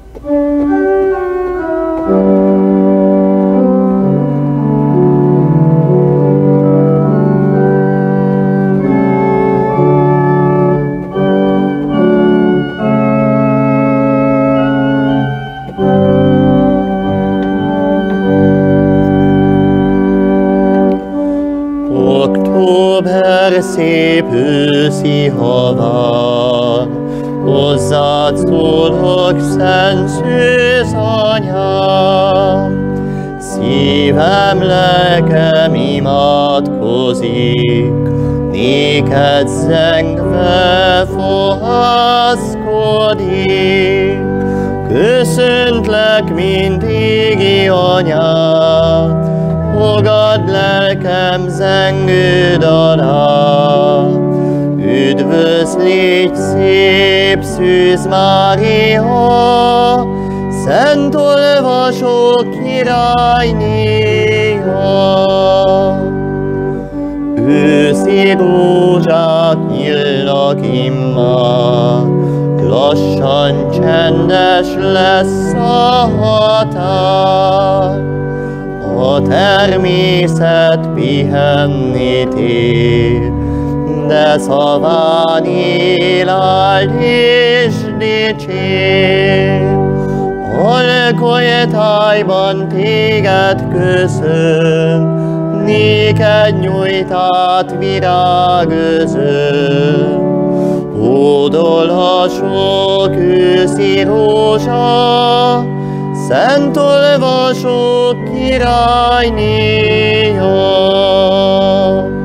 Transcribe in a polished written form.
Október szép őszi hava, hozzád szólok, szent szűz anyám. Szívem, lelkem imádkozik, néked zengve fohászkodik. Köszöntlek mindig, anyám, fogad lelkem zengő dalát. Üdvözlégy szép Szűz Mária, szent olvasó királynéha. Őszi rózsák nyílnak immár, lassan csendes lesz a határ. A természet pihenni tér, de szaván éláld és dicsér. Alkolytájban téged köszön, néked nyújt át virágözön. Hódolhassok őszi rózsa, szent olvasó királynéha.